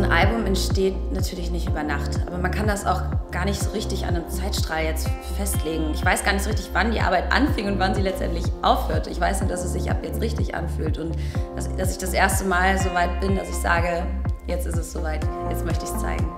ein Album entsteht natürlich nicht über Nacht, aber man kann das auch gar nicht so richtig an einem Zeitstrahl jetzt festlegen. Ich weiß gar nicht so richtig, wann die Arbeit anfing und wann sie letztendlich aufhört. Ich weiß nur, dass es sich ab jetzt richtig anfühlt und dass ich das erste Mal so weit bin, dass ich sage, jetzt ist es soweit, jetzt möchte ich es zeigen.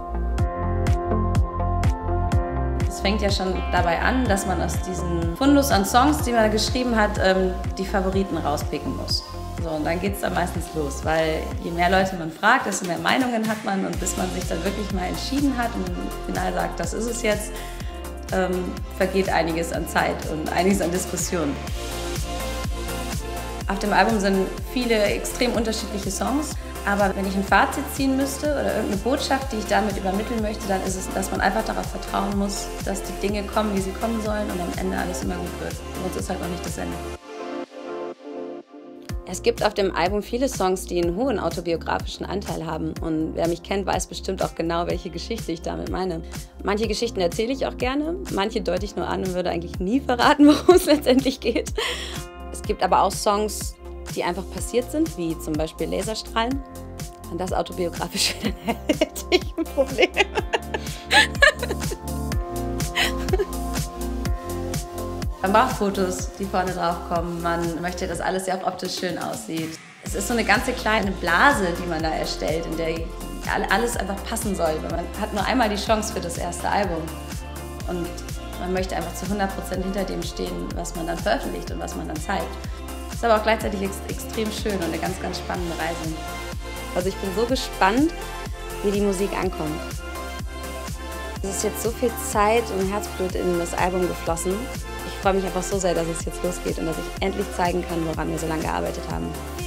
Es fängt ja schon dabei an, dass man aus diesem Fundus an Songs, die man geschrieben hat, die Favoriten rauspicken muss. So, und dann geht es dann meistens los, weil je mehr Leute man fragt, desto mehr Meinungen hat man und bis man sich dann wirklich mal entschieden hat und im Finale sagt, das ist es jetzt, vergeht einiges an Zeit und einiges an Diskussionen. Auf dem Album sind viele extrem unterschiedliche Songs, aber wenn ich ein Fazit ziehen müsste oder irgendeine Botschaft, die ich damit übermitteln möchte, dann ist es, dass man einfach darauf vertrauen muss, dass die Dinge kommen, wie sie kommen sollen und am Ende alles immer gut wird. Sonst ist halt noch nicht das Ende. Es gibt auf dem Album viele Songs, die einen hohen autobiografischen Anteil haben. Und wer mich kennt, weiß bestimmt auch genau, welche Geschichte ich damit meine. Manche Geschichten erzähle ich auch gerne, manche deute ich nur an und würde eigentlich nie verraten, worum es letztendlich geht. Es gibt aber auch Songs, die einfach passiert sind, wie zum Beispiel Laserstrahlen. Wenn das autobiografisch wäre, dann hätte ich ein Problem. Man braucht Fotos, die vorne drauf kommen. Man möchte, dass alles ja auch optisch schön aussieht. Es ist so eine ganze kleine Blase, die man da erstellt, in der alles einfach passen soll. Man hat nur einmal die Chance für das erste Album. Und man möchte einfach zu 100% hinter dem stehen, was man dann veröffentlicht und was man dann zeigt. Es ist aber auch gleichzeitig extrem schön und eine ganz, ganz spannende Reise. Also ich bin so gespannt, wie die Musik ankommt. Es ist jetzt so viel Zeit und Herzblut in das Album geflossen. Ich freue mich einfach so sehr, dass es jetzt losgeht und dass ich endlich zeigen kann, woran wir so lange gearbeitet haben.